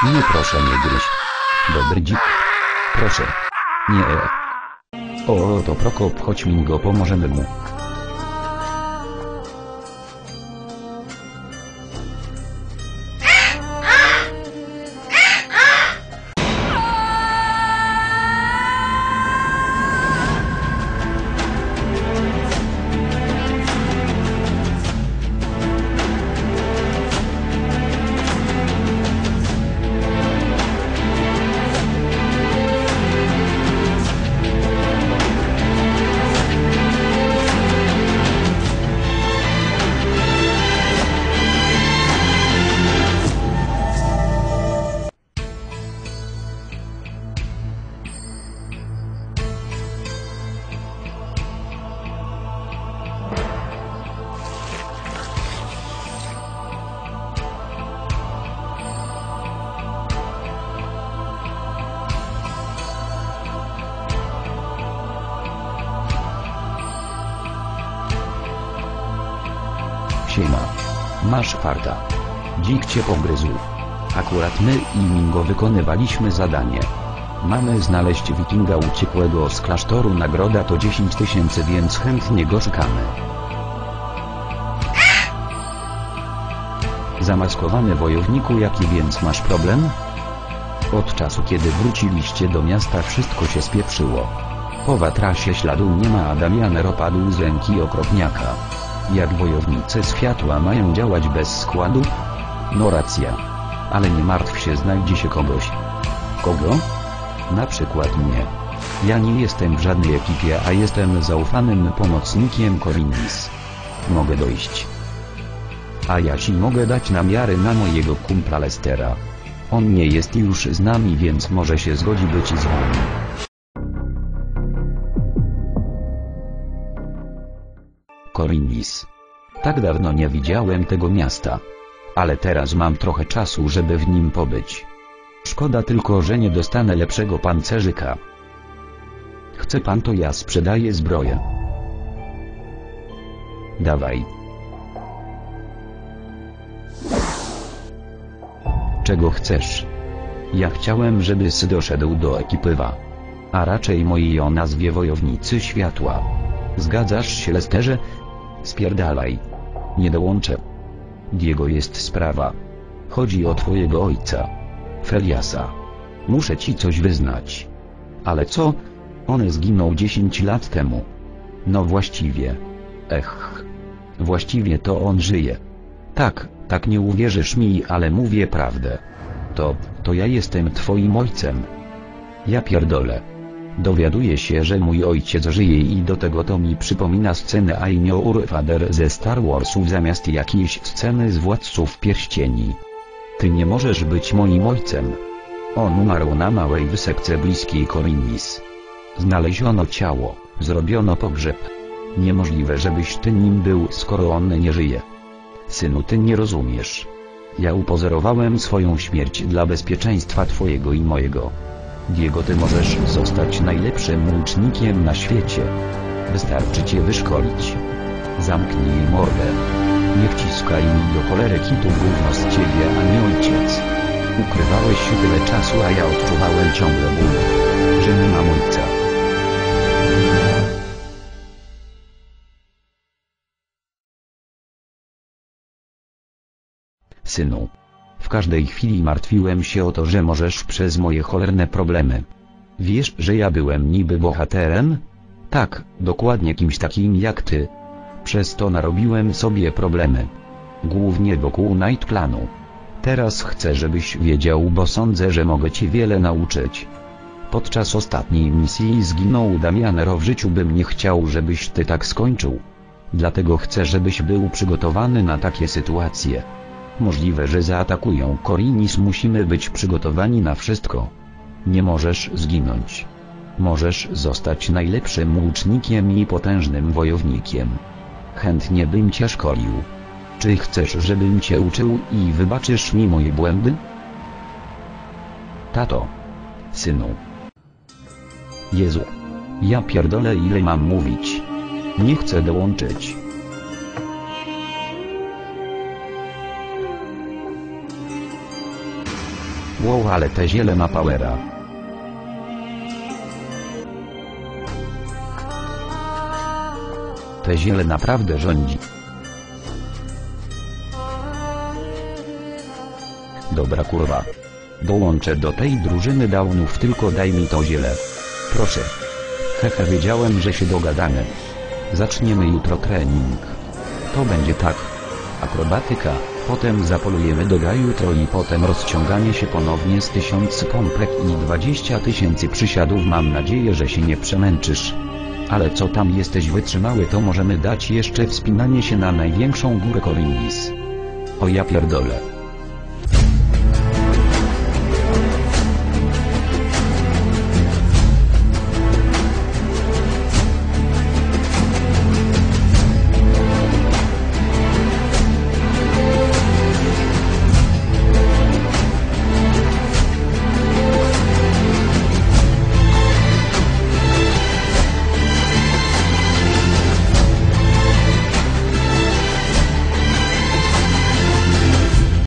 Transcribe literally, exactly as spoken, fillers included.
Nie, proszę nie gryź. Dobry dzik. Proszę. Nie. O, to Prokop, chodź Mingo, pomożemy mu. Siema. Masz farta. Dzik cię pogryzł. Akurat my i Mingo wykonywaliśmy zadanie. Mamy znaleźć wikinga uciekłego z klasztoru, nagroda to dziesięć tysięcy, więc chętnie go szukamy. Zamaskowany wojowniku, jaki więc masz problem? Od czasu kiedy wróciliście do miasta wszystko się spieprzyło. Po watrasie śladu nie ma, a Damian opadł z ręki okropniaka. Jak wojownicy światła mają działać bez składu? No racja. Ale nie martw się, znajdzie się kogoś. Kogo? Na przykład mnie. Ja nie jestem w żadnej ekipie, a jestem zaufanym pomocnikiem Korinis. Mogę dojść. A ja ci mogę dać namiary na mojego kumpla Lestera. On nie jest już z nami, więc może się zgodzi być z wami. Korinis. Tak dawno nie widziałem tego miasta. Ale teraz mam trochę czasu, żeby w nim pobyć. Szkoda tylko, że nie dostanę lepszego pancerzyka. Chce pan, to ja sprzedaję zbroję. Dawaj. Czego chcesz? Ja chciałem, żeby Sy doszedł do ekipy W A. A raczej mojej o nazwie Wojownicy Światła. Zgadzasz się, Lesterze? Spierdalaj. Nie dołączę. Diego, jest sprawa. Chodzi o twojego ojca. Feliasa. Muszę ci coś wyznać. Ale co? On zginął dziesięć lat temu. No właściwie. Ech. Właściwie to on żyje. Tak, tak, nie uwierzysz mi, ale mówię prawdę. To, to ja jestem twoim ojcem. Ja pierdolę. Dowiaduję się, że mój ojciec żyje i do tego to mi przypomina scenę I Know Your Father ze Star Warsów zamiast jakiejś sceny z Władców Pierścieni. Ty nie możesz być moim ojcem. On umarł na małej wysepce bliskiej Korinis. Znaleziono ciało, zrobiono pogrzeb. Niemożliwe, żebyś ty nim był, skoro on nie żyje. Synu, ty nie rozumiesz. Ja upozorowałem swoją śmierć dla bezpieczeństwa twojego i mojego. Diego, ty możesz zostać najlepszym łucznikiem na świecie. Wystarczy cię wyszkolić. Zamknij mordę. Nie wciskaj mi do cholery kitu gówno z ciebie, a nie ojciec. Ukrywałeś się tyle czasu, a ja odczuwałem ciągle ból, że nie mam ojca. Synu. W każdej chwili martwiłem się o to, że możesz przez moje cholerne problemy. Wiesz, że ja byłem niby bohaterem? Tak, dokładnie kimś takim jak ty. Przez to narobiłem sobie problemy. Głównie wokół Night Clanu. Teraz chcę, żebyś wiedział, bo sądzę, że mogę cię wiele nauczyć. Podczas ostatniej misji zginął Damianero, w życiu bym nie chciał, żebyś ty tak skończył. Dlatego chcę, żebyś był przygotowany na takie sytuacje. Możliwe, że zaatakują Korinis, musimy być przygotowani na wszystko. Nie możesz zginąć. Możesz zostać najlepszym łucznikiem i potężnym wojownikiem. Chętnie bym cię szkolił. Czy chcesz, żebym cię uczył i wybaczysz mi moje błędy? Tato. Synu. Jezu. Ja pierdolę, ile mam mówić. Nie chcę dołączyć. Wow, ale te ziele ma powera. Te ziele naprawdę rządzi. Dobra kurwa. Dołączę do tej drużyny downów, tylko daj mi to ziele. Proszę. Hehe, wiedziałem, że się dogadamy. Zaczniemy jutro trening. To będzie tak. Akrobatyka, potem zapolujemy doga jutro i potem rozciąganie się ponownie z tysiąc pompek i dwadzieścia tysięcy przysiadów. Mam nadzieję, że się nie przemęczysz. Ale co tam, jesteś wytrzymały, to możemy dać jeszcze wspinanie się na największą górę Korinis. O ja pierdolę.